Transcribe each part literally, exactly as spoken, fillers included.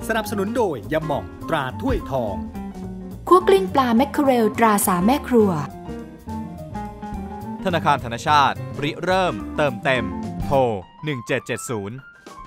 สนับสนุนโดยยาหม่องตราถ้วยทองคั่วกลิ้งปลาแมคเคอเรลตราสามแม่ครัวธนาคารธนชาติริเริ่มเติมเต็มโทรหนึ่งเจ็ดเจ็ดศูนย์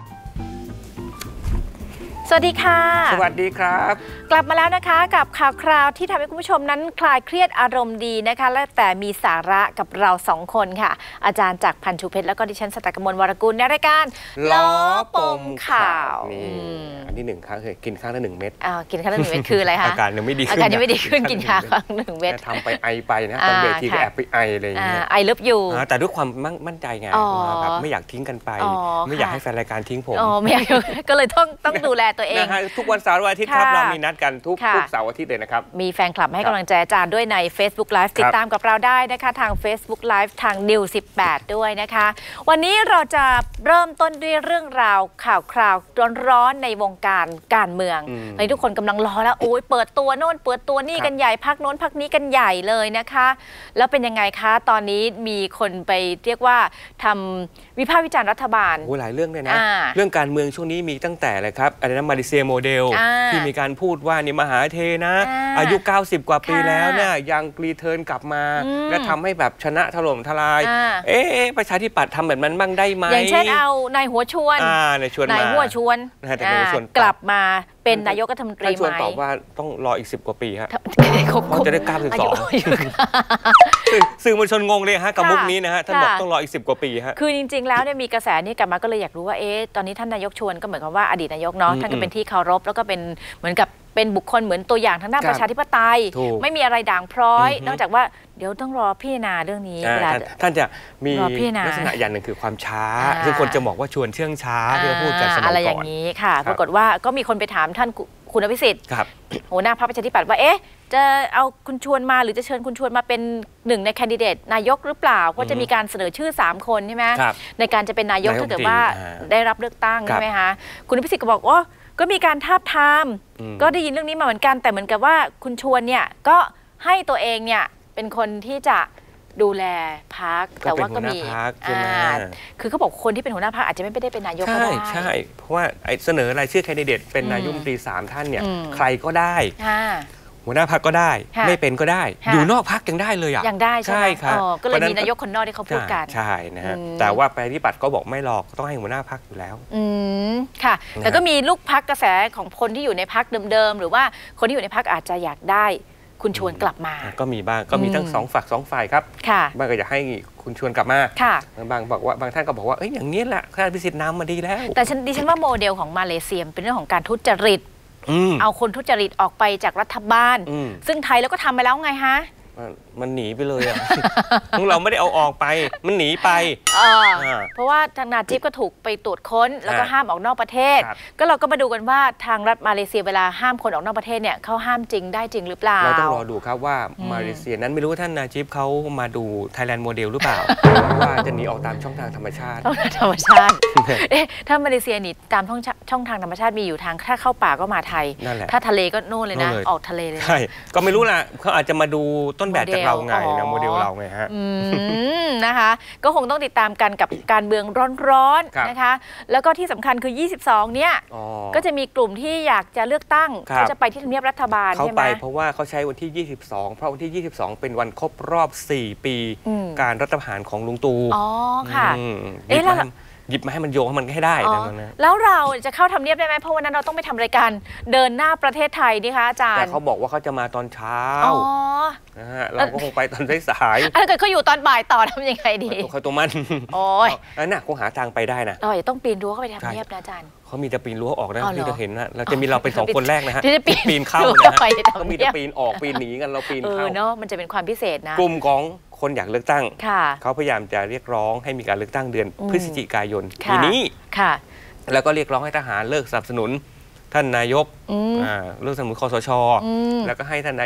สวัสดีค่ะสวัสดีครับกลับมาแล้วนะคะกับข่าวคราวที่ทำให้คุณผู้ชมนั้นคลายเครียดอารมณ์ดีนะคะและแต่มีสาระกับเราสองคนค่ะอาจารย์จากพันชูเพชรแล้วก็ดิฉันสตกมลวรกุลในรายการล้อปมข่าวอันที่หนึ่งครั้งเคยกินครั้งละหนึ่งเม็ดอ่ากินครั้งละหนึ่งเม็ดคืออะไรคะอาการยังไม่ดีขึ้นอาการยังไม่ดีขึ้นกินครั้งหนึ่งเม็ดทำไปไอไปนะตอนเวทีก็แอบไปไออะไรอย่างเงี้ยไอเลิฟอยู่แต่ด้วยความมั่นใจไงแบบไม่อยากทิ้งกันไปไม่อยากให้แฟนรายการทิ้งผมอ๋อไม่อยากก็เลยต้องต้องดูแลตัวเองทุกวันเสาร์วันอาทิตย์ครับเรามีนัดกันทุกทุกเสาร์อาทิตย์เลยนะครับมีแฟนคลับให้กำลังใจอาจารย์ด้วยใน Facebook Live ติดตามกับเราได้นะคะทาง Facebook Live ทางนิวสิบแปดด้วยนะคะวันนี้เราจะเริ่มต้นด้วยเรื่องราวข่าวคราวร้อนๆในวงการการเมืองในทุกคนกำลังรอแล้วโอ้ยเปิดตัวโน่นเปิดตัวนี่กันใหญ่พักโน้นพักนี้กันใหญ่เลยนะคะแล้วเป็นยังไงคะตอนนี้มีคนไปเรียกว่าทำวิพากษ์วิจารณ์รัฐบาลโอ้หลายเรื่องเลยนะเรื่องการเมืองช่วงนี้มีตั้งแต่เลยครับอะไรนะมาเลเซียโมเดลที่มีการพูดว่านี่มหาเทนะอายุเก้าสิบกว่าปีแล้วเนี่ยยังรีเทิร์นกลับมาและทำให้แบบชนะถล่มทลายเอ๊ะประชาธิปัตย์ทำแบบนั้นบ้างได้ไหมอย่างเช่นเอานายหัวชวนนายชวนนายหัวชวนกลับมาเป็นนายกรัฐมนตรีไหมนายชวนตอบว่าต้องรออีกสิบกว่าปีฮะเขาจะได้เก้าสิบสองสื่อมวลชนงงเลยฮะกับมุกนี้นะฮะท่านบอกต้องรออีกสิบกว่าปีฮะคือจริงๆแล้วเนี่ยมีกระแสนี้กลับมาก็เลยอยากรู้ว่าเอ๊ะตอนนี้ท่านนายกชวนก็เหมือนกับว่าอดีตนายกเนาะท่านก็เป็นที่เคารพแล้วก็เป็นเหมือนกับเป็นบุคคลเหมือนตัวอย่างทางด้านประชาธิปไตยไม่มีอะไรด่างพร้อยนอกจากว่าเดี๋ยวต้องรอพิจารณาเรื่องนี้เวลาท่านจะมีลักษณะอย่างหนึ่งคือความช้าซึ่งคนจะบอกว่าชวนเชื่องช้าที่เราพูดกันสมัยก่อนอะไรอย่างนี้ค่ะปรากฏว่าก็มีคนไปถามท่านคุณอภิสิทธิ์หัวหน้าพรรคประชาธิปัตย์ว่าเอ๊ะจะเอาคุณชวนมาหรือจะเชิญคุณชวนมาเป็นหนึ่งในแคนดิเดตนายกหรือเปล่าเพราะจะมีการเสนอชื่อสามคนใช่ไหมในการจะเป็นนายกถ้าเกิดว่าได้รับเลือกตั้งใช่ไหมคะคุณอภิสิทธิ์ก็บอกว่าก็มีการทาบทามก็ได้ยินเรื่องนี้มาเหมือนกันแต่เหมือนกับว่าคุณชวนเนี่ยก็ให้ตัวเองเนี่ยเป็นคนที่จะดูแลพรรคแต่ว่าก็มีคือเขาบอกคนที่เป็นหัวหน้าพรรคอาจจะไม่ได้เป็นนายกก็ได้ใช่เพราะว่าเสนอรายชื่อแคนดิเดตเป็นนายกรัฐมนตรีสามท่านเนี่ยใครก็ได้หัวหน้าพรรคก็ได้ไม่เป็นก็ได้อยู่นอกพรรคยังได้เลยอ่ะยังได้ใช่ไหมครับก็เลยมีนายกคนนอกที่เขาพูดกันใช่นะฮะแต่ว่าประชาธิปัตย์ก็บอกไม่หรอกต้องให้หัวหน้าพรรคอยู่แล้วอืมค่ะแต่ก็มีลูกพรรคกระแสของคนที่อยู่ในพรรคเดิมๆหรือว่าคนที่อยู่ในพรรคอาจจะอยากได้คุณชวนกลับมาก็มีบ้างก็มีทั้งสองฝักสองฝ่ายครับบางก็อยากให้คุณชวนกลับมาบางบอกว่าบางท่านก็บอกว่าเอ้ยอย่างนี้แหละท่านพิสิทธิ์นำมาดีแล้วแต่ดิฉันว่าโมเดลของมาเลเซียเป็นเรื่องของการทุจริตเอาคนทุจริตออกไปจากรัฐบาลซึ่งไทยแล้วก็ทำไปแล้วไงฮะมันหนีไปเลยอ่ะเราไม่ได้เอาออกไปมันหนีไปเพราะว่าทางนาจิบก็ถูกไปตรวจค้นแล้วก็ห้ามออกนอกประเทศก็เราก็มาดูกันว่าทางรัฐมาเลเซียเวลาห้ามคนออกนอกประเทศเนี่ยเขาห้ามจริงได้จริงหรือเปล่าเราต้องรอดูครับว่ามาเลเซียนั้นไม่รู้ว่าท่านนาจิบเขามาดู Thailand โมเดลหรือเปล่าว่าจะหนีออกตามช่องทางธรรมชาติธรรมชาติเอ๊ะถ้ามาเลเซียหนีตามช่องทางธรรมชาติมีอยู่ทางถ้าเข้าป่าก็มาไทยถ้าทะเลก็โน่นเลยนะออกทะเลเลยใช่ก็ไม่รู้ล่ะเขาอาจจะมาดูต้นแบบจากเราไงนะโมเดลเราไงฮะนะคะก็คงต้องติดตามกันกับการเมืองร้อนๆนะคะแล้วก็ที่สำคัญคือยี่สิบสองเนี่ยก็จะมีกลุ่มที่อยากจะเลือกตั้งเขาจะไปที่ทำเนียบรัฐบาลเขาไปเพราะว่าเขาใช้วันที่ยี่สิบสองเพราะวันที่ยี่สิบสองเป็นวันครบรอบสี่ปีการรัฐประหารของลุงตู่อ๋อค่ะเอ๊ะแล้วหยิบมาให้มันโยงให้มันให้ได้นะแล้วเราจะเข้าทำเนียบได้ไหมเพราะวันนั้นเราต้องไปทำรายการเดินหน้าประเทศไทยนี่คะอาจารย์แต่เขาบอกว่าเขาจะมาตอนเช้านะฮะเราก็คงไปตอนสายๆถ้าเกิดเขาอยู่ตอนบ่ายต่อทำยังไงดีเขาตัวมันโอ้ยนั่นน่ะคงหาทางไปได้นะเราอย่าต้องปีนรั้วเข้าไปทำเนียบนะอาจารย์เขามีแต่ปีนรั้วออกนะที่เราเห็นนะเราจะมีเราเป็นสองคนแรกนะฮะที่จะปีนเข้านะเขามีแต่ปีนออกปีนหนีกันเราปีนเข้าเนาะมันจะเป็นความพิเศษนะกลุ่มของคนอยากเลือกตั้งเขาพยายามจะเรียกร้องให้มีการเลือกตั้งเดือนพฤศจิกายนปีนี้แล้วก็เรียกร้องให้ทหารเลิกสนับสนุนท่านนายกเลิกสนับสนุนคสช.แล้วก็ให้ท่านนายก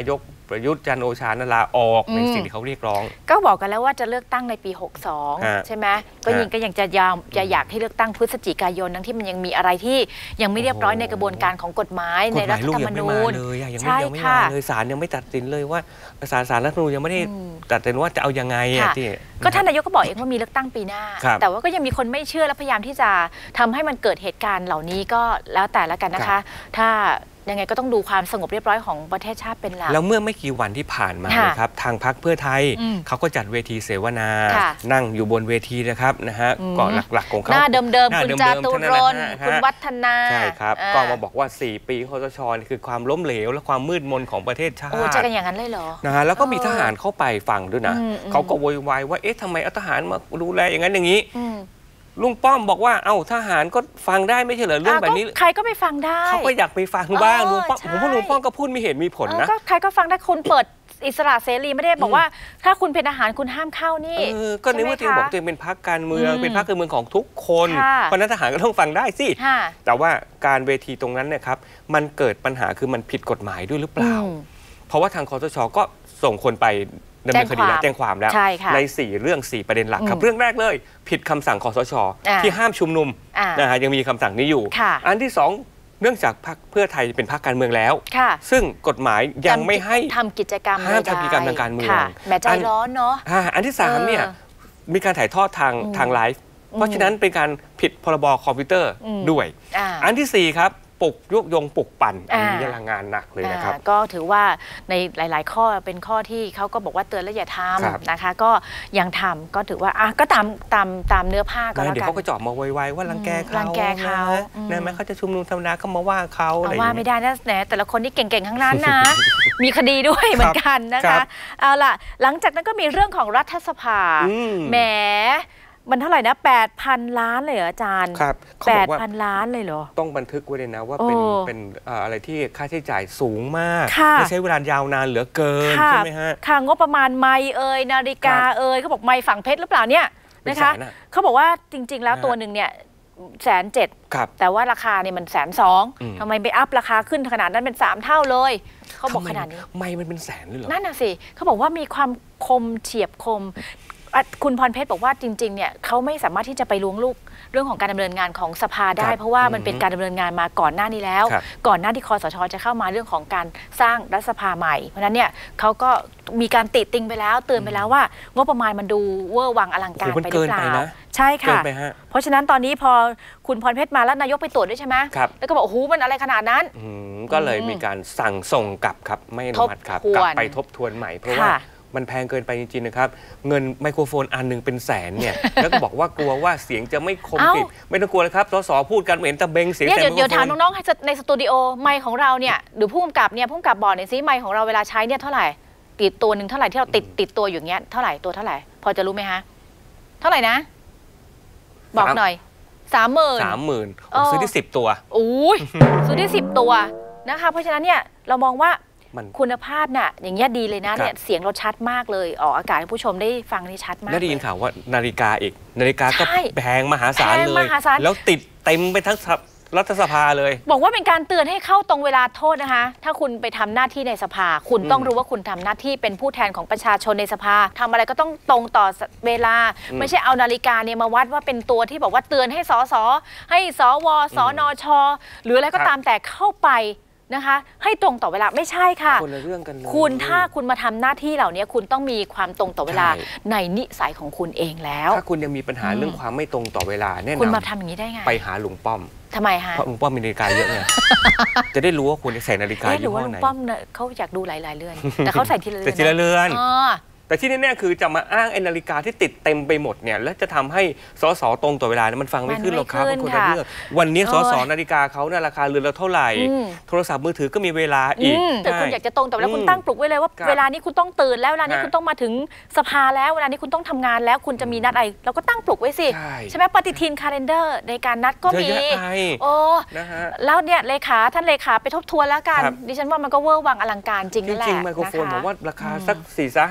ประยุทธ์จันทร์โอชาลาออกในสิ่งที่เขาเรียกร้องก็บอกกันแล้วว่าจะเลือกตั้งในปีหกสองใช่ไหมก็ยังก็ยังจะยาวจะอยากให้เลือกตั้งพฤศจิกายนทั้งที่มันยังมีอะไรที่ยังไม่เรียบร้อยในกระบวนการของกฎหมายในรัฐธรรมนูญใช่ค่ะเลยศาลยังไม่ตัดสินเลยว่าศาลศาลรัฐธรรมนูญยังไม่ได้ตัดสินว่าจะเอายังไงที่ก็ท่านนายกก็บอกเองว่ามีเลือกตั้งปีหน้าแต่ว่าก็ยังมีคนไม่เชื่อและพยายามที่จะทำให้มันเกิดเหตุการณ์เหล่านี้ก็แล้วแต่ละกันนะคะถ้ายังไงก็ต้องดูความสงบเรียบร้อยของประเทศชาติเป็นหลักแล้วเมื่อไม่กี่วันที่ผ่านมานะครับทางพรรคเพื่อไทยเขาก็จัดเวทีเสวนานั่งอยู่บนเวทีนะครับนะฮะก็หลักๆของเขาหน้าเดิมๆคุณจาตุรนต์คุณวัฒนาใช่ครับก็มาบอกว่าสี่ปีคสช.คือความล้มเหลวและความมืดมนของประเทศชาติโอ้จะกันอย่างนั้นเลยเหรอนะฮะแล้วก็มีทหารเข้าไปฟังด้วยนะเขาก็โวยวายว่าเอ๊ะทำไมเอาทหารมาดูแลอย่างนั้นอย่างนี้ลุงป้อมบอกว่าเอ้าทหารก็ฟังได้ไม่ใช่เหรอเรื่องแบบนี้ใครก็ไปฟังได้เขาก็อยากไปฟังบ้างลุงป้อมผมว่าลุงป้อมก็พูดมีเหตุมีผลนะใครก็ฟังได้คุณเปิดอิสระเสรีไม่ได้บอกว่าถ้าคุณเป็นทหารคุณห้ามเข้านี่ก็ในเมื่อตัวเองบอกตัวเองเป็นพรรคการเมืองเป็นพรรคการเมืองของทุกคนเพราะนั้นทหารก็ต้องฟังได้สิแต่ว่าการเวทีตรงนั้นเนี่ยครับมันเกิดปัญหาคือมันผิดกฎหมายด้วยหรือเปล่าเพราะว่าทางคสช.ก็ส่งคนไปดำเนินคดีและแจ้งความแล้วในสี่เรื่องสี่ประเด็นหลักครับเรื่องแรกเลยผิดคำสั่งคสช.ที่ห้ามชุมนุมนะฮะยังมีคำสั่งนี้อยู่อันที่สองเนื่องจากพรรคเพื่อไทยเป็นพรรคการเมืองแล้วซึ่งกฎหมายยังไม่ให้ทำกิจกรรมห้ามทำกิจกรรมทางการเมืองแม้ใจร้อนเนาะอันที่สามเนี่ยมีการถ่ายทอดทางทางไลฟ์เพราะฉะนั้นเป็นการผิดพรบคอมพิวเตอร์ด้วยอันที่สี่ครับปลุกยุยงปลุกปั่นอันนี้ยังงานหนักเลยนะครับก็ถือว่าในหลายๆข้อเป็นข้อที่เขาก็บอกว่าเตือนและอย่าทำนะคะก็ยังทำก็ถือว่าอ่ะก็ตามตามตามเนื้อผ้าก็แล้วกันเดี๋ยวเขาก็จอบมาไวๆว่ารังแกเขารังแกเขาเนี่ยแม้เขาจะชุมนุมธรรมดาก็มาว่าเขาอะไรว่าไม่ได้นะแหนแต่ละคนนี่เก่งๆทั้งนั้นนะมีคดีด้วยเหมือนกันนะคะเอาล่ะหลังจากนั้นก็มีเรื่องของรัฐสภาแหมมันเท่าไหร่นะ แปดพัน ล้านเลยเหรออาจารย์ครับแปดพัน ล้านเลยเหรอต้องบันทึกไว้เลยนะว่าเป็นเป็นอะไรที่ค่าใช้จ่ายสูงมากและใช้เวลายาวนานเหลือเกินใช่ไหมฮะค่ะงบประมาณไมค์เอ่ยนาฬิกาเอ่ยเขาบอกไมค์ฝั่งเพชรหรือเปล่าเนี่ยนะคะเขาบอกว่าจริงๆแล้วตัวหนึ่งเนี่ยแสนเจ็ดแต่ว่าราคาเนี่ยมันแสนสองทำไมไปอัพราคาขึ้นขนาดนั้นเป็นสามเท่าเลยเขาบอกขนาดนี้ไมค์มันเป็นแสนเลยเหรอนั่นน่ะสิเขาบอกว่ามีความคมเฉียบคมคุณพรเพชรบอกว่าจริงๆเนี่ยเขาไม่สามารถที่จะไปล้วงลูกเรื่องของการดำเนินงานของสภาได้เพราะว่ามันเป็นการดำเนินงานมาก่อนหน้านี้แล้วก่อนหน้าที่คสช.จะเข้ามาเรื่องของการสร้างรัฐสภาใหม่เพราะนั้นเนี่ยเขาก็มีการติติงไปแล้วเตือนไปแล้วว่างบประมาณมันดูเวอร์วังอลังการไปหรือเปล่าใช่ค่ะเพราะฉะนั้นตอนนี้พอคุณพรเพชรมาแล้วนายกไปตรวจด้วยใช่ไหมแล้วก็บอกโอ้โหมันอะไรขนาดนั้นก็เลยมีการสั่งส่งกลับครับไม่อนุมัติครับกลับไปทบทวนใหม่เพราะว่ามันแพงเกินไปจริงๆนะครับเงินไมโครโฟนอันหนึ่งเป็นแสนเนี่ยแล้วก็บอกว่ากลัวว่าเสียงจะไม่คมกริบไม่ต้องกลัวเลยครับสสพูดกันเห็นตะเบงเสียงแต่เดี๋ยวถามน้องๆในสตูดิโอไมค์ของเราเนี่ยหรือผู้กำกับเนี่ยผู้กำกับบอกหน่อยซิไมค์ของเราเวลาใช้เนี่ยเท่าไหร่ติดตัวหนึ่งเท่าไหร่ที่เราติดติดตัวอยู่เงี้ยเท่าไหร่ตัวเท่าไหร่พอจะรู้ไหมฮะเท่าไหร่นะบอกหน่อยสามหมื่นสามหมื่นซื้อที่สิบตัวอุ้ยซื้อที่สิบตัวนะคะเพราะฉะนั้นเนี่ยเรามองว่าคุณภาพน่ะอย่างเงี้ยดีเลยนะเนี่ยเสียงเราชัดมากเลยออกอากาศให้ผู้ชมได้ฟังนี่ชัดมากได้ยินข่าวว่านาฬิกาอีกนาฬิกาก็แพงมหาศาลเลยแล้วติดเต็มไปทั้งรัฐสภาเลยบอกว่าเป็นการเตือนให้เข้าตรงเวลาโทษนะคะถ้าคุณไปทำหน้าที่ในสภาคุณต้องรู้ว่าคุณทำหน้าที่เป็นผู้แทนของประชาชนในสภาทำอะไรก็ต้องตรงต่อเวลาไม่ใช่เอานาฬิกาเนี่ยมาวัดว่าเป็นตัวที่บอกว่าเตือนให้สสให้สวสนชหรืออะไรก็ตามแต่เข้าไปนะคะให้ตรงต่อเวลาไม่ใช่ค่ะคนละเรื่องกันเลยคุณถ้าคุณมาทำหน้าที่เหล่านี้คุณต้องมีความตรงต่อเวลาในนิสัยของคุณเองแล้วถ้าคุณยังมีปัญหาเรื่องความไม่ตรงต่อเวลาแน่นอนคุณมาทำอย่างนี้ได้ไงไปหาลุงป้อมทำไมฮะเพราะลุงป้อมมีนาฬิกาเยอะไงจะได้รู้ว่าคุณใส่นาฬิกายี่ห้อไหนหรือว่าลุงป้อมเขาอยากดูหลายๆเรือนแต่เขาใส่ทีละเรือนแต่ทีละเรือนแต่ที่แน่ๆคือจะมาอ้างไอ้นาฬิกาที่ติดเต็มไปหมดเนี่ยแล้วจะทำให้สสตรงต่อเวลามันฟังไม่ขึ้นหรอกครับคนละเรื่องวันนี้สสนาฬิกาเขาเนี่ยราคาเรือนละเท่าไหร่โทรศัพท์มือถือก็มีเวลาอีกแต่คุณอยากจะตรงแต่แล้วคุณตั้งปลุกไว้เลยว่าเวลานี้คุณต้องตื่นแล้วเวลานี้คุณต้องมาถึงสภาแล้วเวลานี้คุณต้องทำงานแล้วคุณจะมีนัดอะไรเราก็ตั้งปลุกไว้สิใช่ไหมปฏิทินคาล endar ในการนัดก็มีโอ้แล้วเนี่ยเลขาท่านเลขาไปทบทวนแล้วกันดิฉันว่ามันก็เวอร์วังอลังการจริงนั่นแหละจริงไมโครโฟนผมว่าราคาสักสี่ห้า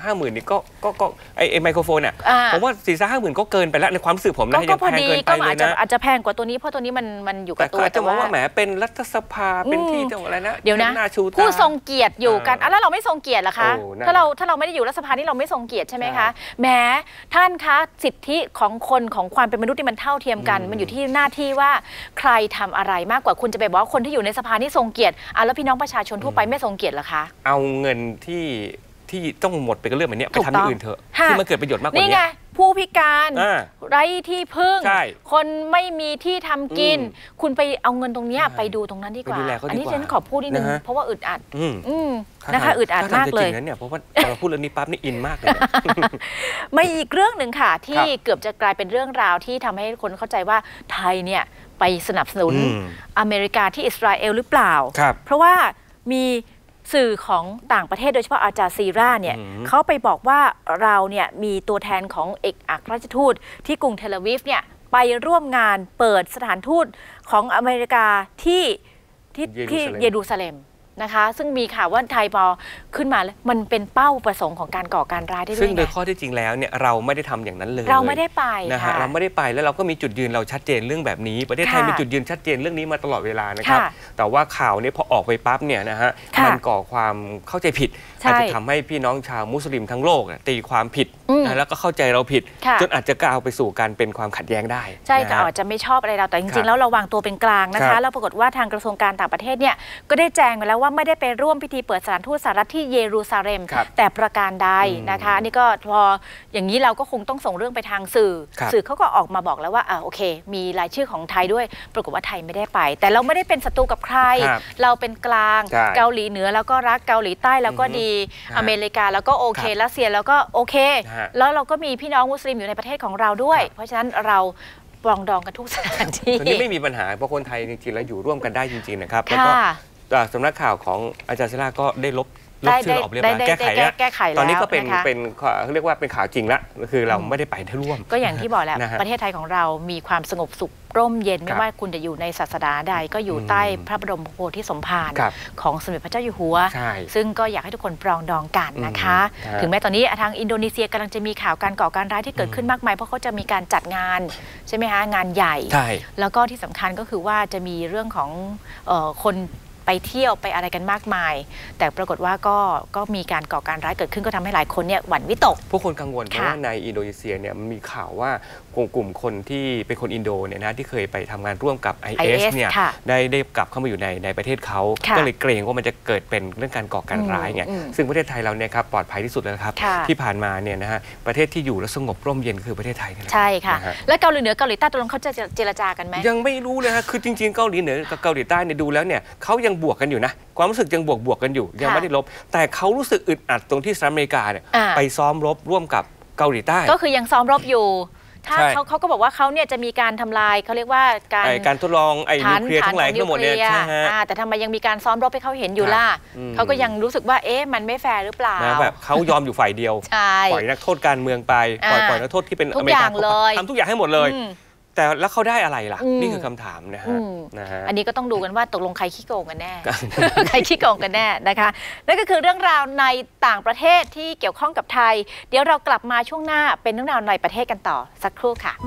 ห้าหมื่นนี่ก็ก็ก็ไอไอไมโครโฟนอ่ะผมว่าสี่ห้าหมื่นก็เกินไปแล้วในความรู้สึกผมนะยังแพงเกินไปเลยนะอาจจะแพงกว่าตัวนี้เพราะตัวนี้มันมันอยู่กับตัวแต่จะมองว่าแหมเป็นรัฐสภาเป็นที่จังอะไรนะเดี๋ยวนะผู้ทรงเกียรติอยู่กันแล้วเราไม่ทรงเกียรติล่ะคะถ้าเราถ้าเราไม่ได้อยู่รัฐสภานี่เราไม่ทรงเกียรติใช่ไหมคะแหมท่านคะสิทธิของคนของความเป็นมนุษย์ที่มันเท่าเทียมกันมันอยู่ที่หน้าที่ว่าใครทำอะไรมากกว่าคุณจะไปบอกว่าคนที่อยู่ในสภานี่ทรงเกียรติอ่ะแล้วพี่น้องประชาชนทั่วไปไม่ทรงเกียรติเหรอคะเอาเงินที่ที่ต้องหมดไปกับเรื่องแบบนี้ไปทำอย่างอื่นเถอะที่มันเกิดประโยชน์มากกว่านี้ผู้พิการไร้ที่พึ่งคนไม่มีที่ทำกินคุณไปเอาเงินตรงนี้ไปดูตรงนั้นดีกว่าอันนี้ฉันขอพูดนิดนึงเพราะว่าอึดอัดนะคะอึดอัดมากเลยเนี่ยเพราะว่าเราพูดเรื่องนี้ปั๊บนี่อินมากเลยไม่อีกเรื่องหนึ่งค่ะที่เกือบจะกลายเป็นเรื่องราวที่ทำให้คนเข้าใจว่าไทยเนี่ยไปสนับสนุนอเมริกาที่อิสราเอลหรือเปล่าเพราะว่ามีสื่อของต่างประเทศโดยเฉพาะอาจาซีราเนี่ยเขาไปบอกว่าเราเนี่ยมีตัวแทนของเอกอัครราชทูตที่กรุงเทลอาวีฟเนี่ยไปร่วมงานเปิดสถานทูตของอเมริกาที่ที่ที่เยรูซาเล็มนะคะซึ่งมีข่าวว่าไทยพอขึ้นมาแล้วมันเป็นเป้าประสงค์ของการก่อการร้ายได้ด้วยซึ่งโดยข้อที่จริงแล้วเนี่ยเราไม่ได้ทำอย่างนั้นเลยเราไม่ได้ไปนะฮะเราไม่ได้ไปแล้วเราก็มีจุดยืนเราชัดเจนเรื่องแบบนี้ประเทศไทยมีจุดยืนชัดเจนเรื่องนี้มาตลอดเวลานะครับแต่ว่าข่าวนี้พอออกไปปั๊บเนี่ยนะฮะมันก่อความเข้าใจผิดอาจจะทำให้พี่น้องชาวมุสลิมทั้งโลกตีความผิดแล้วก็เข้าใจเราผิดจนอาจจะก้าวไปสู่การเป็นความขัดแย้งได้ใช่ก็อาจจะไม่ชอบอะไรเราแต่จริงๆแล้วเราวางตัวเป็นกลางนะคะแล้วปรากฏว่าทางกระทรวงการต่างประเทศเนี่ยก็ได้แจ้งมาแล้วว่าไม่ได้ไปร่วมพิธีเปิดสถานทูตสหรัฐที่เยรูซาเล็มแต่ประการใดนะคะนี่ก็พออย่างนี้เราก็คงต้องส่งเรื่องไปทางสื่อสื่อเขาก็ออกมาบอกแล้วว่าอ่าโอเคมีรายชื่อของไทยด้วยปรากฏว่าไทยไม่ได้ไปแต่เราไม่ได้เป็นศัตรูกับใครเราเป็นกลางเกาหลีเหนือแล้วก็รักเกาหลีใต้แล้วก็ดีอเมริกาแล้วก็โอเครัสเซียแล้วก็โอเคแล้วเราก็มีพี่น้องมุสลิมอยู่ในประเทศของเราด้วยเพราะฉะนั้นเราปรองดองกันทุกสถานที่ตอนนี้ไม่มีปัญหาเพราะคนไทยจริงๆแล้วอยู่ร่วมกันได้จริงๆนะครับแล้วก็สำนักข่าวของอาจารย์ศิลาก็ได้ลบลบชื่อออกเรียบร้อยแก้ไขแล้วตอนนี้ก็เป็นเป็นเขาเรียกว่าเป็นข่าวจริงละคือเราไม่ได้ไปร่วมก็อย่างที่บอกแล้วประเทศไทยของเรามีความสงบสุขร่มเย็นไม่ว่าคุณจะอยู่ในศาสนาใดก็อยู่ใต้พระบรมโพธิสมภารของสมเด็จพระเจ้าอยู่หัวซึ่งก็อยากให้ทุกคนปรองดองกันนะคะถึงแม้ตอนนี้ทางอินโดนีเซียกำลังจะมีข่าวการก่อการร้ายที่เกิดขึ้นมากมายเพราะเขาจะมีการจัดงานใช่ไหมคะงานใหญ่แล้วก็ที่สำคัญก็คือว่าจะมีเรื่องของคนไปเที่ยวไปอะไรกันมากมายแต่ปรากฏว่าก็ก็มีการก่อการร้ายเกิดขึ้นก็ทำให้หลายคนเนี่ยหวั่นวิตกผู้คนกังวลเพราะว่าในอินโดนีเซียเนี่ยมันมีข่าวว่ากลุ่มกลุ่มคนที่เป็นคนอินโดเนี่ยนะที่เคยไปทำงานร่วมกับ ไอ เอส เนี่ยได้ได้กลับเข้ามาอยู่ในในประเทศเขาก็เลยเกรงว่ามันจะเกิดเป็นเรื่องการก่อการร้ายไงซึ่งประเทศไทยเราเนี่ยครับปลอดภัยที่สุดแล้วครับที่ผ่านมาเนี่ยนะฮะประเทศที่อยู่และสงบร่มเย็นคือประเทศไทยใช่ค่ะแล้วเกาหลีเหนือเกาหลีใต้ตกลงเขาจะเจรจากันไหมยังไม่รู้เลยฮะคือจริงๆเกาหลีเหนือกับเกาหลีใต้เนี่ยดูแล้วเนี่ยเขายังบวกกันอยู่นะความรู้สึกยังบวกบวกกันอยู่ยังไม่ได้ลบแต่เขารู้สึกอึดอัดตรงที่สหรัฐอเมริกาเนี่ยไปซ้อมรบร่วมกับเกาหลีใต้ก็คือยังซ้อมรบอยู่ถ้าเขาเขาก็บอกว่าเขาเนี่ยจะมีการทำลายเขาเรียกว่าการการทดลองไอ้นิวเคลียร์ทั้งหลายทั้งหมดเนี่ยใช่ฮะแต่ทำไมยังมีการซ้อมรบให้เขาเห็นอยู่ล่ะเขาก็ยังรู้สึกว่าเอ๊ะมันไม่แฟร์หรือเปล่าแบบเขายอมอยู่ฝ่ายเดียวปล่อยนักโทษการเมืองไปปล่อยปล่อยนักโทษที่เป็นอเมริกาทำทุกอย่างให้หมดเลยแต่แล้วเขาได้อะไรล่ะนี่คือคำถามนะฮะนะฮะอันนี้ก็ต้องดูกันว่าตกลงใครขี้โกงกันแน่ใครขี้โกงกันแน่นะคะนั่นก็คือเรื่องราวในต่างประเทศที่เกี่ยวข้องกับไทยเดี๋ยวเรากลับมาช่วงหน้าเป็นเรื่องราวในประเทศกันต่อสักครู่ค่ะ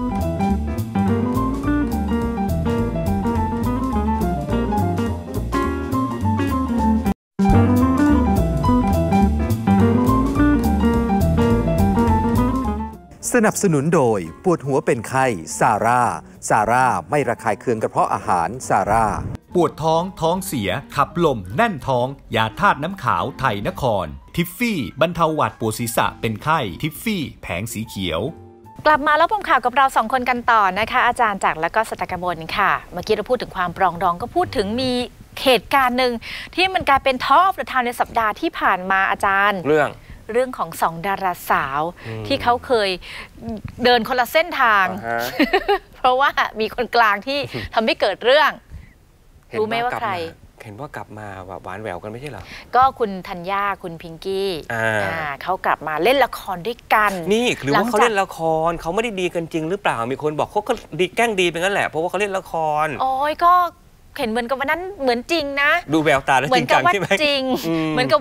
สนับสนุนโดยปวดหัวเป็นไข้ซาร่าซาร่าไม่ระคายเคืองกระเพาะอาหารซาร่าปวดท้องท้องเสียขับลมแน่นท้องยาธาตุน้ำขาวไทยนครทิฟฟี่บรรเทาหวัดปวดศีรษะเป็นไข้ทิฟฟี่แผงสีเขียวกลับมาแล้วผมข่าวกับเราสองคนกันต่อนะคะอาจารย์จักรและก็สตกมลค่ะเมื่อกี้เราพูดถึงความปรองดองก็พูดถึงมีเหตุการณ์หนึ่งที่มันกลายเป็นท็อปเดอะทาวน์ในสัปดาห์ที่ผ่านมาอาจารย์เรื่องเรื่องของสองดาราสาวที่เขาเคยเดินคนละเส้นทาง เพราะว่ามีคนกลางที่ทำให้เกิดเรื่องรู้ไหมว่าใครเห็นว่ากลับมาแบบหวานแหววกันไม่ใช่เหรอก็คุณธัญญาคุณพิงกี้เขากลับมาเล่นละครด้วยกันนี่หรือว่าเขาเล่นละครเขาไม่ได้ดีกันจริงหรือเปล่ามีคนบอกเขาก็ดีแกล้งดีเป็นงั้นแหละเพราะว่าเขาเล่นละครโอ้ยก็เห็นเหมือนกับวันนั้นเหมือนจริงนะดูแววตาแล้วจริงจังใช่ไหมจริงเหมือนกับว่า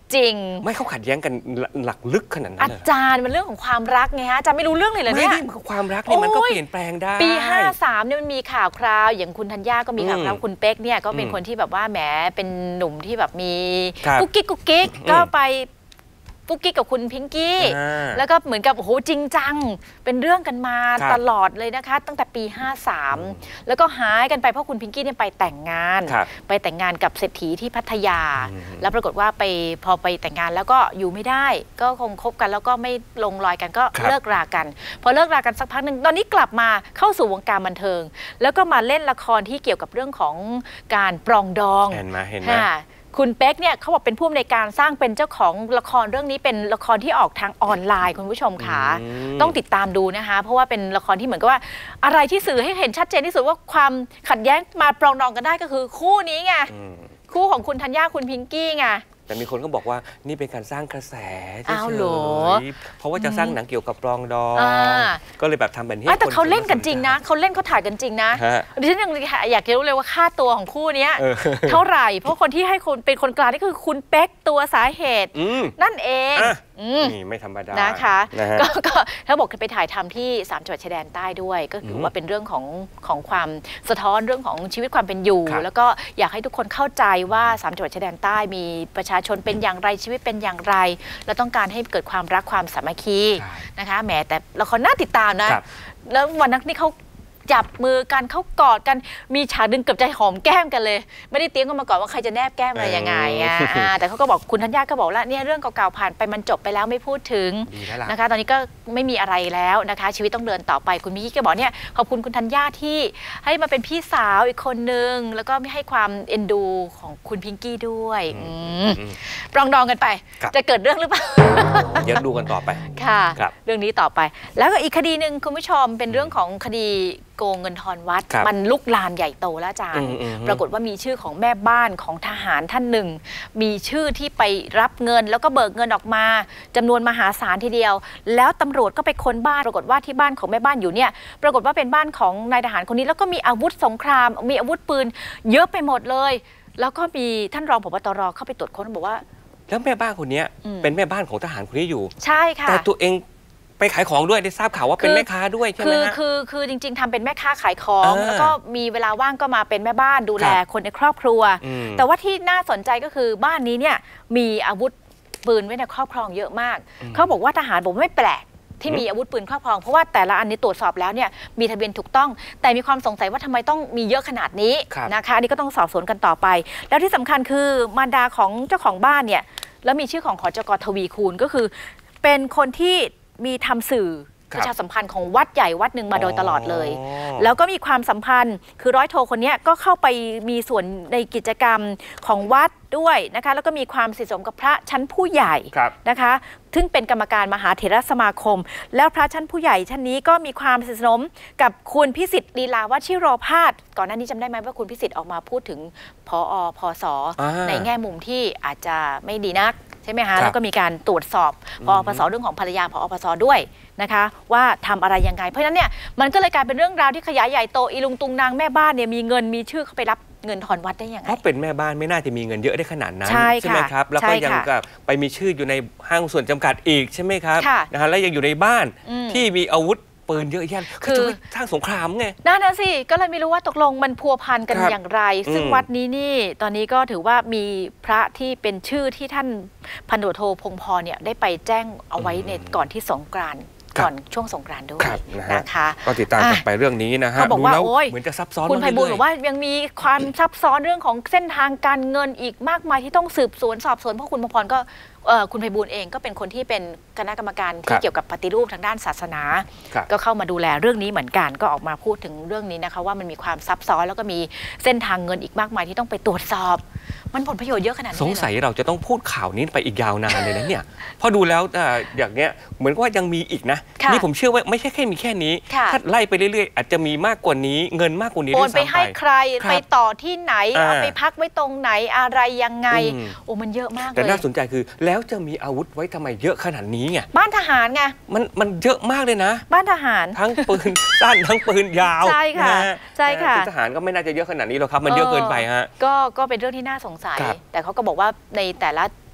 จริงไม่เขาขัดแย้งกันหลักลึกขนาดนั้นอาจารย์มันเรื่องของความรักไงฮะอาจารย์ไม่รู้เรื่องเลยเหรอเนี่ยไม่ความรักนี่มันก็เปลี่ยนแปลงได้ปีห้าสามเนี่ยมันมีข่าวคราวอย่างคุณธัญญาก็มีข่าวคราวคุณเป๊กเนี่ยก็เป็นคนที่แบบว่าแหมเป็นหนุ่มที่แบบมีกุ๊กกิ๊กกุ๊กกิ๊กก็ไปกุ๊กกิ๊กกับคุณพิงกี้แล้วก็เหมือนกับโอ้โหจริงจังเป็นเรื่องกันมาตลอดเลยนะคะตั้งแต่ปีห้าสามแล้วก็หายกันไปเพราะคุณพิงกี้เนี่ยไปแต่งงานไปแต่งงานกับเศรษฐีที่พัทยาแล้วปรากฏว่าไปพอไปแต่งงานแล้วก็อยู่ไม่ได้ก็คงคบกันแล้วก็ไม่ลงรอยกันก็เลิกรากันพอเลิกรากันสักพักหนึ่งตอนนี้กลับมาเข้าสู่วงการบันเทิงแล้วก็มาเล่นละครที่เกี่ยวกับเรื่องของการปรองดองเห็นไหมเห็นไหมคุณเป๊กเนี่ยเขาบอกเป็นผู้อำนวยการสร้างเป็นเจ้าของละครเรื่องนี้เป็นละครที่ออกทางออนไลน์คุณผู้ชมค่ะต้องติดตามดูนะคะเพราะว่าเป็นละครที่เหมือนกับว่าอะไรที่สื่อให้เห็นชัดเจนที่สุดว่าความขัดแย้งมาปรองดองกันได้ก็คือคู่นี้ไงคู่ของคุณธัญญาคุณพิงกี้ไงแต่มีคนก็บอกว่านี่เป็นการสร้างกระแสเฉยๆเพราะว่าจะสร้างหนังเกี่ยวกับปรองดองก็เลยแบบทำแบบนี้แต่เขาเล่นกันจริงนะเขาเล่นเขาถ่ายกันจริงนะดิฉันยังอยากจะรู้เลยว่าค่าตัวของคู่นี้เท่าไหร่เพราะคนที่ให้คนเป็นคนกลางนี่คือคุณเป๊กตัวสาเหตุนั่นเองนี่ไม่ธรรมดานะคะก็ถ้าบอกไปถ่ายทำที่สามจังหวัดชายแดนใต้ด้วยก็ถือว่าเป็นเรื่องของของความสะท้อนเรื่องของชีวิตความเป็นอยู่แล้วก็อยากให้ทุกคนเข้าใจว่าสามจังหวัดชายแดนใต้มีประชาชนเป็นอย่างไรชีวิตเป็นอย่างไรและต้องการให้เกิดความรักความสามัคคีนะคะแหมแต่ละครน่าติดตามนะแล้ววันนั้นนี่เขาจับมือกันเขากอดกันมีฉากดึงเกือบใจหอมแก้มกันเลยไม่ได้เตรียมกันมาก่อนว่าใครจะแนบแก้มอะไรยังไงอ่ะแต่เขาก็บอกคุณธัญญาก็บอกแล้วเนี่ยเรื่องเก่าๆผ่านไปมันจบไปแล้วไม่พูดถึงนะคะตอนนี้ก็ไม่มีอะไรแล้วนะคะชีวิตต้องเดินต่อไปคุณมิกกี้ก็บอกเนี่ยขอบคุณคุณธัญญาที่ให้มาเป็นพี่สาวอีกคนนึงแล้วก็ไม่ให้ความเอ็นดูของคุณพิงกี้ด้วยปรองดองกันไปจะเกิดเรื่องหรือเปล่าเดี๋ยวดูกันต่อไปค่ะเรื่องนี้ต่อไปแล้วก็อีกคดีหนึ่งคุณผู้ชมเป็นเรื่องของคดีโกงเงินทอนวัดมันลุกลามใหญ่โตแล้วอาจารย์ปรากฏว่ามีชื่อของแม่บ้านของทหารท่านหนึ่งมีชื่อที่ไปรับเงินแล้วก็เบิกเงินออกมาจำนวนมหาศาลทีเดียวแล้วตำรวจก็ไปค้นบ้านปรากฏว่าที่บ้านของแม่บ้านอยู่เนี่ยปรากฏว่าเป็นบ้านของนายทหารคนนี้แล้วก็มีอาวุธสงครามมีอาวุธปืนเยอะไปหมดเลยแล้วก็มีท่านรองผบตรเข้าไปตรวจค้นบอกว่าแล้วแม่บ้านคนนี้เป็นแม่บ้านของทหารคนนี้อยู่ใช่ค่ะแต่ตัวเองไปขายของด้วยได้ทราบข่าวว่าเป็นแม่ค้าด้วยใช่ไหมฮะคือคือคือจริงๆทำเป็นแม่ค้าขายของแล้วก็มีเวลาว่างก็มาเป็นแม่บ้านดูแลคนในครอบครัวแต่ว่าที่น่าสนใจก็คือบ้านนี้เนี่ยมีอาวุธปืนไว้ในครอบครองเยอะมากเขาบอกว่าทหารบอกไม่แปลกที่มีอาวุธปืนครอบครองเพราะว่าแต่ละอันนี้ตรวจสอบแล้วเนี่ยมีทะเบียนถูกต้องแต่มีความสงสัยว่าทำไมต้องมีเยอะขนาดนี้นะคะอันนี้ก็ต้องสอบสวนกันต่อไปแล้วที่สำคัญคือมารดาของเจ้าของบ้านเนี่ยแล้วมีชื่อของขจก.ทวีคูณก็คือเป็นคนที่มีทำสื่อประชาสัมพันธ์ของวัดใหญ่วัดหนึ่งมาโดยตลอดเลยแล้วก็มีความสัมพันธ์คือร้อยโทคนนี้ก็เข้าไปมีส่วนในกิจกรรมของวัดด้วยนะคะแล้วก็มีความสนิทสนมกับพระชั้นผู้ใหญ่นะคะซึ่งเป็นกรรมการมหาเถรสมาคมแล้วพระชั้นผู้ใหญ่ชั้นนี้ก็มีความสนิทสนมกับคุณพิสิทธิ์ลีลาวชิโรภาสก่อนหน้านี้จำได้ไหมว่าคุณพิสิทธิ์ออกมาพูดถึงผอ.พส.ในแง่มุมที่อาจจะไม่ดีนักใช่ไหมคะแล้วก็มีการตรวจสอบผอ.พส.เรื่องของภรรยาผอ.พส.ด้วยนะคะว่าทำอะไรยังไงเพราะฉะนั้นเนี่ยมันก็เลยกลายเป็นเรื่องราวที่ขยายใหญ่โตอีลุงตุงนางแม่บ้านเนี่ยมีเงินมีชื่อเขาไปรับเงินทอนวัดได้ยังไงเพราะเป็นแม่บ้านไม่น่าจะมีเงินเยอะได้ขนาดนั้นใช่ไหมครับแล้วก็ยังกับไปมีชื่ออยู่ในห้างส่วนจำกัดอีกใช่ไหมครับนะฮะแล้วยังอยู่ในบ้านที่มีอาวุธปืนเยอะแยะคือสร้างสงครามไงนั่นน่ะสิก็เลยไม่รู้ว่าตกลงมันพัวพันกันอย่างไรซึ่งวัดนี้นี่ตอนนี้ก็ถือว่ามีพระที่เป็นชื่อที่ท่านพันตำรวจโทพงษ์พรเนี่ยได้ไปแจ้งเอาไว้ในก่อนที่สงกรานต์ก่อนช่วงสงกรานต์ด้วยนะคะก็ติดตามกันไปเรื่องนี้นะฮะเขาบอกว่าโอ้ยเหมือนจะซับซ้อนคุณไพบูลย์บอกว่ายังมีความซับซ้อนเรื่องของเส้นทางการเงินอีกมากมายที่ต้องสืบสวนสอบสวนเพราะคุณพงษ์พรก็คุณไพบูลย์เองก็เป็นคนที่เป็นคณะกรรมการที่เกี่ยวกับปฏิรูปทางด้านศาสนาก็เข้ามาดูแลเรื่องนี้เหมือนกันก็ออกมาพูดถึงเรื่องนี้นะคะว่ามันมีความซับซ้อนแล้วก็มีเส้นทางเงินอีกมากมายที่ต้องไปตรวจสอบมันผลประโยชน์เยอะขนาดนี้สงสัยเราจะต้องพูดข่าวนี้ไปอีกยาวนานเลยนะเนี่ยพอดูแล้วอย่างเนี้ยเหมือนว่ายังมีอีกนะนี่ผมเชื่อว่าไม่ใช่แค่มีแค่นี้ถ้าไล่ไปเรื่อยๆอาจจะมีมากกว่านี้เงินมากกว่านี้โอนไปให้ใครไปต่อที่ไหนเอาไปพักไว้ตรงไหนอะไรยังไงโอ้มันเยอะมากเลยแต่น่าสนใจคือแล้วจะมีอาวุธไว้ทำไมเยอะขนาดนี้ไงบ้านทหารไงมันมันเยอะมากเลยนะบ้านทหารทั้งปืนสั้นทั้งปืนยาวใช่ค่ะใช่ค่ะทหารก็ไม่น่าจะเยอะขนาดนี้หรอกครับมันเยอะเกินไปฮะก็ก็เป็นเรื่องที่น่าสงสัยแต่เขาก็บอกว่าในแต่ละ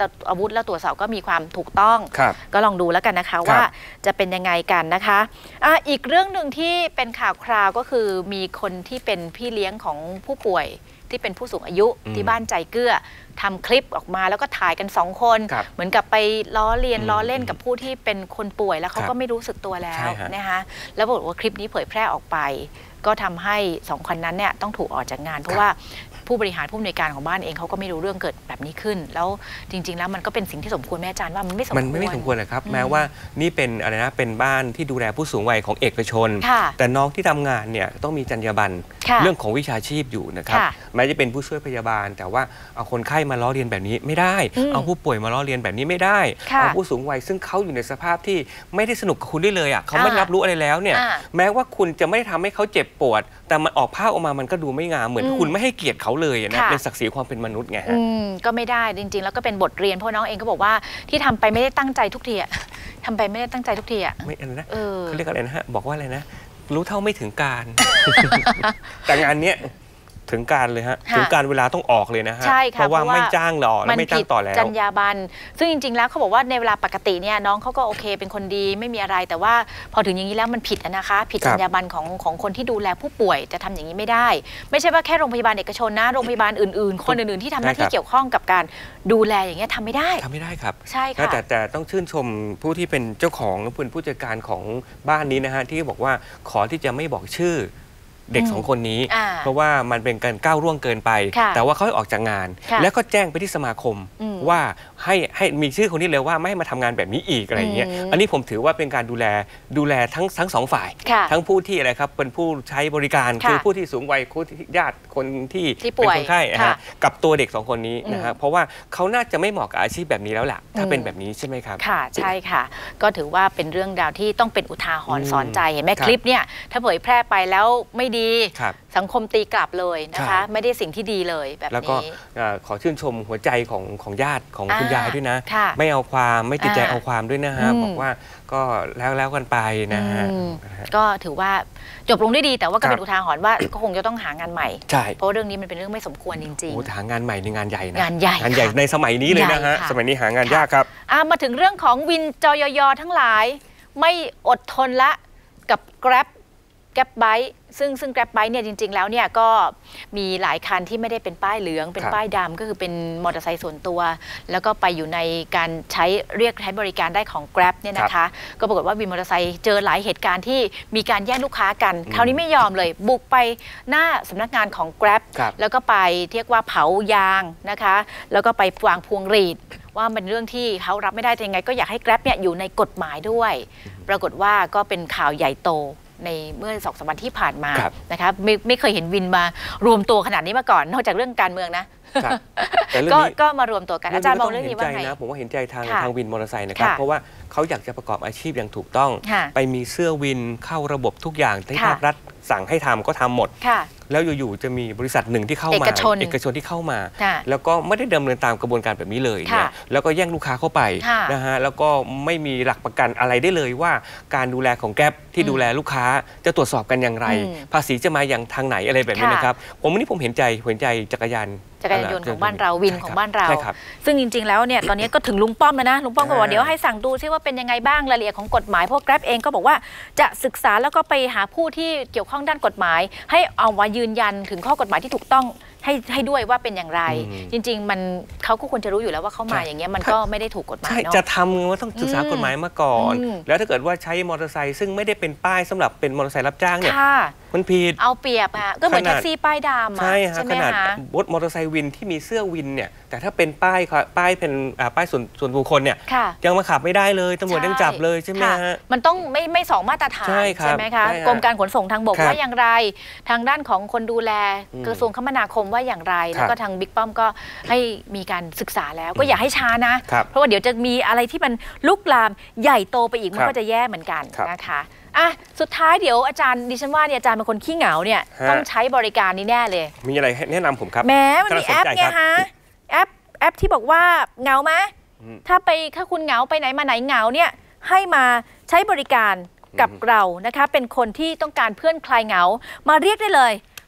อาวุธแล้วตรวจสอบก็มีความถูกต้องก็ลองดูแล้วกันนะคะว่าจะเป็นยังไงกันนะคะอ่ะอีกเรื่องหนึ่งที่เป็นข่าวคราวก็คือมีคนที่เป็นพี่เลี้ยงของผู้ป่วยที่เป็นผู้สูงอายุที่บ้านใจเกื้อทำคลิปออกมาแล้วก็ถ่ายกันสองคนเหมือนกับไปล้อเลียนล้อเล่นกับผู้ที่เป็นคนป่วยแล้วเขาก็ไม่รู้สึกตัวแล้วนะคะแล้วบอกว่าคลิปนี้เผยแพร่ออกไปก็ทำให้สองคนนั้นเนี่ยต้องถูกออกจากงานเพราะว่าผู้บริหารผู้อำนวยการของบ้านเองเขาก็ไม่รู้เรื่องเกิดแบบนี้ขึ้นแล้วจริงๆแล้วมันก็เป็นสิ่งที่สมควรแม่อาจารย์ว่ามันไม่สมควรมันไม่สมควรเลยครับแม้ว่านี่เป็นอะไรนะเป็นบ้านที่ดูแลผู้สูงวัยของเอกชนแต่น้องที่ทำงานเนี่ยต้องมีจรรยาบรรณเรื่องของวิชาชีพอยู่นะครับแม้จะเป็นผู้ช่วยพยาบาลแต่ว่าเอาคนไข้มาล้อเลียนแบบนี้ไม่ได้เอาผู้ป่วยมาล้อเลียนแบบนี้ไม่ได้เอาผู้สูงวัยซึ่งเขาอยู่ในสภาพที่ไม่ได้สนุกกับคุณได้เลยอ่ะเขาไม่รับรู้อะไรแล้วเนี่ยแม้ว่าคุณจะไม่ทำให้เขาเจ็บปวดแต่มันออกภาพออกมามันก็ดูไม่งามเหมือนคุณไม่ให้เกียรติเขาเลยนะเป็นศักดิ์ศรีความเป็นมนุษย์ไงฮะก็ไม่ได้จริงๆแล้วก็เป็นบทเรียนเพราะน้องเองก็บอกว่าที่ทำไปไม่ได้ตั้งใจทุกทีอะทำไปไม่ได้ตั้งใจทุกทีอะไม่อะไรนะเขาเรียกอะไรนะฮะบอกว่าอะไรนะรู้เท่าไม่ถึงการ แต่งานเนี้ยถึงการเลยฮะถึงการเวลาต้องออกเลยนะฮะเพราะว่าไม่จ้างหรอแล้วไม่จ้างต่อแล้วจรรยาบรรณซึ่งจริงๆแล้วเขาบอกว่าในเวลาปกติเนี่ยน้องเขาก็โอเคเป็นคนดีไม่มีอะไรแต่ว่าพอถึงอย่างนี้แล้วมันผิดนะคะผิดจรรยาบรรณของของคนที่ดูแลผู้ป่วยจะทำอย่างนี้ไม่ได้ไม่ใช่ว่าแค่โรงพยาบาลเอกชนนะโรงพยาบาลอื่นๆคนอื่นๆที่ทำหน้าที่เกี่ยวข้องกับการดูแลอย่างเงี้ยทำไม่ได้ทำไม่ได้ครับใช่ค่ะแต่แต่ต้องชื่นชมผู้ที่เป็นเจ้าของและเป็นผู้จัดการของบ้านนี้นะฮะที่บอกว่าขอที่จะไม่บอกชื่อเด็กสองคนนี้เพราะว่ามันเป็นการก้าวล่วงเกินไปแต่ว่าเขาให้ออกจากงานแล้วก็แจ้งไปที่สมาคมว่าให้ให้มีชื่อคนนี้เลยว่าไม่ให้มาทำงานแบบนี้อีกอะไรอย่างเงี้ยอันนี้ผมถือว่าเป็นการดูแลดูแลทั้งทั้งสองฝ่ายทั้งผู้ที่อะไรครับเป็นผู้ใช้บริการคือผู้ที่สูงวัยผู้ญาติคนที่เป็นคนไข้กับตัวเด็กสองคนนี้นะฮะเพราะว่าเขาน่าจะไม่เหมาะกับอาชีพแบบนี้แล้วล่ะถ้าเป็นแบบนี้ใช่ไหมครับค่ะใช่ค่ะก็ถือว่าเป็นเรื่องราวที่ต้องเป็นอุทาหรณ์สอนใจเห็นไหมคลิปเนี่ยถ้าเผยแพร่ไปแล้วไม่ดีสังคมตีกลับเลยนะคะไม่ได้สิ่งที่ดีเลยแบบนี้แล้วก็ขอชื่นชมหัวใจของของญาติของคุณยายด้วยนะไม่เอาความไม่ติดใจเอาความด้วยนะฮะบอกว่าก็แล้วแล้วกันไปนะฮะก็ถือว่าจบลงได้ดีแต่ว่าก็เป็นอุทาหรณ์ว่าก็คงจะต้องหางานใหม่เพราะเรื่องนี้มันเป็นเรื่องไม่สมควรจริงๆหางานใหม่ในงานใหญ่นะงานใหญ่งานใหญ่ในสมัยนี้เลยนะฮะสมัยนี้หางานยากครับมาถึงเรื่องของวินจยยทั้งหลายไม่อดทนละกับ Grab Grab Bike ซึ่งซึ่ง Grab Bike เนี่ยจริงๆแล้วเนี่ยก็มีหลายคันที่ไม่ได้เป็นป้ายเหลืองเป็นป้ายดำก็คือเป็นมอเตอร์ไซค์ส่วนตัวแล้วก็ไปอยู่ในการใช้เรียกใช้บริการได้ของ Grab เนี่ยนะคะก็ปรากฏว่าวินมอเตอร์ไซค์เจอหลายเหตุการณ์ที่มีการแย่งลูกค้ากันคราวนี้ไม่ยอมเลยบุกไปหน้าสำนักงานของ Grab แล้วก็ไปเรียกว่าเผายางนะคะแล้วก็ไปวางพวงหรีดว่าเป็นเรื่องที่เขารับไม่ได้ยังไงก็อยากให้ Grab เนี่ยอยู่ในกฎหมายด้วยปรากฏว่าก็เป็นข่าวใหญ่โตในเมื่อสองสามวันที่ผ่านมานะคะไม่ไม่เคยเห็นวินมารวมตัวขนาดนี้มาก่อนนอกจากเรื่องการเมืองนะก็ก็มารวมตัวกันอาจารย์มองเรื่องนี้ว่าไงผมว่าเห็นใจทางทางวินมอเตอร์ไซค์นะครับเพราะว่าเขาอยากจะประกอบอาชีพอย่างถูกต้องไปมีเสื้อวินเข้าระบบทุกอย่างที่ภาครัฐสั่งให้ทำก็ทำหมดแล้วอยู่ๆจะมีบริษัทหนึ่งที่เข้ามาเอกชนที่เข้ามาแล้วก็ไม่ได้ดำเนินตามกระบวนการแบบนี้เลยเนี่ยแล้วก็แย่งลูกค้าเข้าไปนะฮะแล้วก็ไม่มีหลักประกันอะไรได้เลยว่าการดูแลของแก๊ปที่ดูแลลูกค้าจะตรวจสอบกันอย่างไรภาษีจะมาอย่างทางไหนอะไรแบบนี้นะครับผมวันนี้ผมเห็นใจเห็นใจจักรยานจักรยานยนต์ของบ้านเราวินของบ้านเราซึ่งจริงๆแล้วเนี่ยตอนนี้ก็ถึงลุงป้อมแล้วนะลุงป้อมก็บอกเดี๋ยวให้สั่งดูซิว่าเป็นยังไงบ้างรายละเอียดของกฎหมายพวก Grab เองก็บอกว่าจะศึกษาแล้วก็ไปหาผู้ที่เกี่ยวข้องด้านกฎหมายให้เอามายืนยันถึงข้อกฎหมายที่ถูกต้องให้ให้ด้วยว่าเป็นอย่างไรจริงๆมันเขาก็ควรจะรู้อยู่แล้วว่าเขามาอย่างเงี้ยมันก็ไม่ได้ถูกกฎหมายเนาะจะทำมันต้องศึกษากฎหมายมาก่อนแล้วถ้าเกิดว่าใช้มอเตอร์ไซค์ซึ่งไม่ได้เป็นป้ายสำหรับเป็นมอเตอร์ไซค์รับจ้างเนี่ยมันผิดเอาเปรียบอ่ะก็เหมือนแท็กซี่ป้ายดำใช่ฮะขนาดรถมอเตอร์ไซค์วินที่มีเสื้อวินเนี่ยแต่ถ้าเป็นป้ายป้ายเป็นป้ายส่วนส่วนบุคคลเนี่ยยังมาขับไม่ได้เลยตำรวจยังจับเลยใช่ไหมฮะมันต้องไม่ไม่สองมาตรฐานใช่ไหมคะกรมการขนส่งทางบกว่าอย่างไรทางด้านของคนดูแลกระทรวงคมนาคมว่าอย่างไรแล้วก็ทางบิ๊กป้อมก็ให้มีการศึกษาแล้วก็อย่าให้ช้านะเพราะว่าเดี๋ยวจะมีอะไรที่มันลุกลามใหญ่โตไปอีกมันก็จะแย่เหมือนกันนะคะอ่ะสุดท้ายเดี๋ยวอาจารย์ดิฉันว่าเนี่ยอาจารย์เป็นคนขี้เหงาเนี่ยต้องใช้บริการนี้แน่เลยมีอะไรแนะนำผมครับแม้มันมีแอปไงฮะแอปแอปที่บอกว่าเหงาไหมถ้าไปถ้าคุณเหงาไปไหนมาไหนเหงาเนี่ยให้มาใช้บริการกับเรานะคะเป็นคนที่ต้องการเพื่อนคลายเหงามาเรียกได้เลย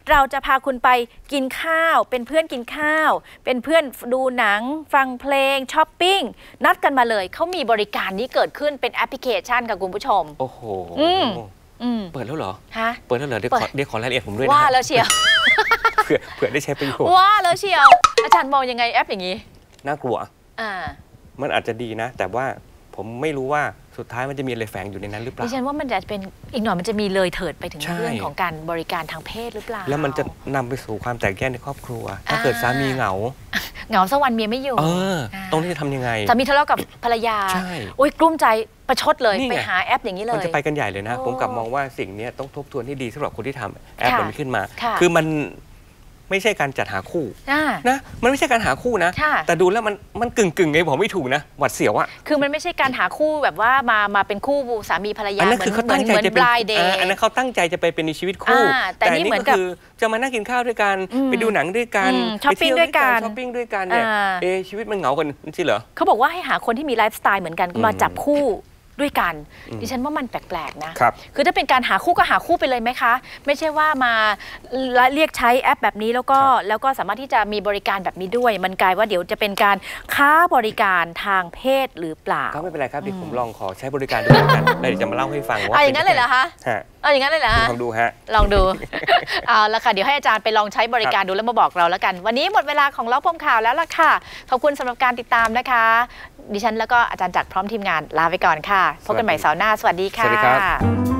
เราจะพาคุณไปกินข้าวเป็นเพื่อนกินข้าวเป็นเพื่อนดูหนังฟังเพลงช้อปปิ้งนัดกันมาเลยเขามีบริการนี้เกิดขึ้นเป็นแอปพลิเคชันกับคุณผู้ชมโอ้โหเปิดแล้วเหรอฮะเปิดแล้วเหรอเดี๋ยวขอเดี๋ยวขอรายละเอียดผมด้วยนะว่าแล้วเชียวเผื่อเผื่อได้ใช้ประโยชน์ว่าแล้วเชียวอาจารย์มองยังไงแอปอย่างนี้น่ากลัวอ่ามันอาจจะดีนะแต่ว่าผมไม่รู้ว่าสุดท้ายมันจะมีอะไรแฝงอยู่ในนั้นหรือเปล่าดิฉันว่ามันจะเป็นอีกหน่อยมันจะมีเลยเถิดไปถึงเรื่องของการบริการทางเพศหรือเปล่าแล้วมันจะนำไปสู่ความแตกแยกในครอบครัวถ้าเกิดสามีเหงาเหงาสักวันเมียไม่อยู่เออตรงนี้จะทำยังไงสามีทะเลาะกับภรรยาโอ๊ยกลุ้มใจประชดเลยไปหาแอปอย่างนี้เลยมันจะไปกันใหญ่เลยนะผมกลับมองว่าสิ่งนี้ต้องทบทวนให้ดีสำหรับคนที่ทำแอปแบบนี้ขึ้นมาคือมันไม่ใช่การจัดหาคู่นะมันไม่ใช่การหาคู่นะแต่ดูแล้วมันมันกึ่งกึ่งไงผมไม่ถูกนะหวัดเสียวอะคือมันไม่ใช่การหาคู่แบบว่ามามาเป็นคู่สามีภรรยาอันนั้นคือเขาตั้งใจจะเป็นอันนั้นเขาตั้งใจจะไปเป็นในชีวิตคู่แต่นี่เหมือนกับจะมานั่งกินข้าวด้วยกันไปดูหนังด้วยกันช้อปปิ้งด้วยกันช้อปปิ้งด้วยกันเนี่ยเอชีวิตมันเหงากันจริงเหรอเขาบอกว่าให้หาคนที่มีไลฟ์สไตล์เหมือนกันมาจับคู่ด้วยกันดิฉันว่ามันแปลกๆนะคือถ้าเป็นการหาคู่ก็หาคู่ไปเลยไหมคะไม่ใช่ว่ามาเรียกใช้แอปแบบนี้แล้วก็แล้วก็สามารถที่จะมีบริการแบบนี้ด้วยมันกลายว่าเดี๋ยวจะเป็นการค้าบริการทางเพศหรือเปล่าก็ไม่เป็นไรครับเดี๋ยวผมลองขอใช้บริการดูกันแล้วเดี๋ยวจะมาเล่าให้ฟังว่าอย่างนั้นเลยเหรอคะเอาอย่างนั้นเลยเหรอลองดูฮะลองดูเอาละค่ะเดี๋ยวให้อาจารย์ไปลองใช้บริการดูแล้วมาบอกเราแล้วกันวันนี้หมดเวลาของเล่าพมข่าวแล้วล่ะค่ะขอบคุณสำหรับการติดตามนะคะดิฉันแล้วก็อาจารย์จักรพร้อมทีมงานลาไปก่อนค่ะพบกันใหม่เสาร์หน้าสวัสดีค่ะสวัสดีครับ